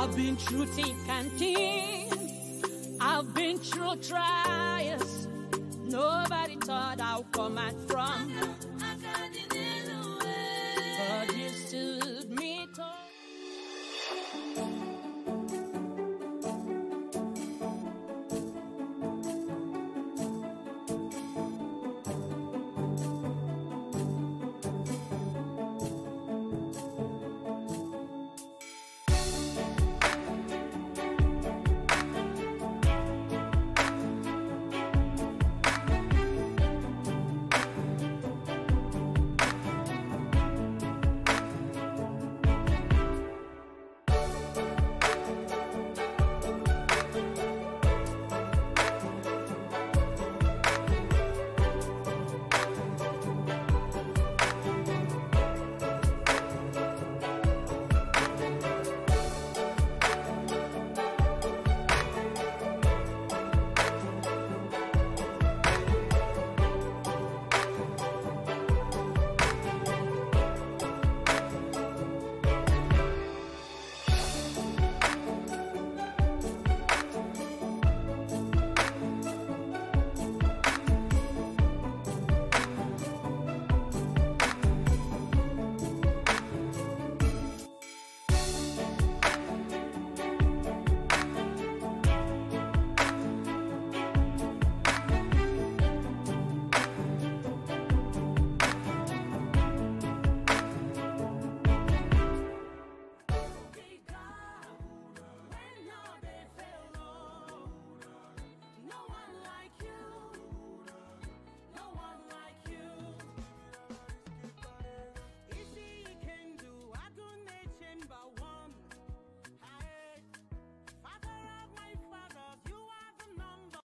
I've been through thick and thin. I've been through trials. Nobody thought I'd come out from. But you stood me tall.